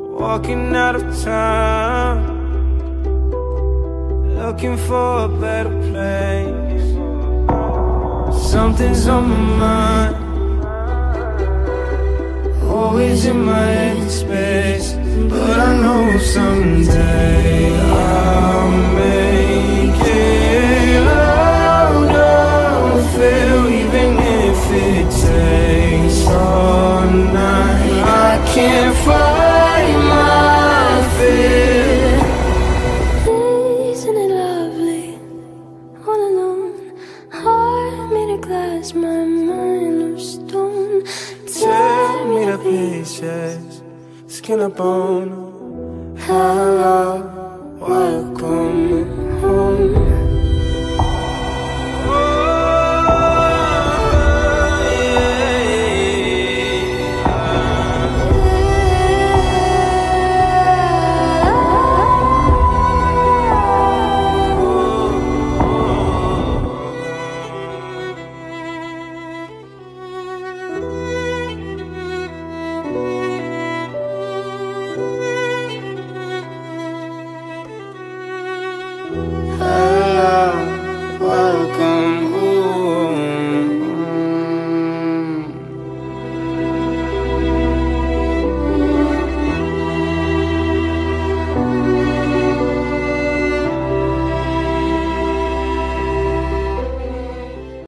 walking out of town, looking for a better place. Something's on my mind, always in my head space. But I know someday I'll make it out of here, even if it takes all night. I can't fight my fear. Isn't it lovely, all alone? Heart made of glass, my mind of stone. Tear me to pieces, skin and bone. Hello, welcome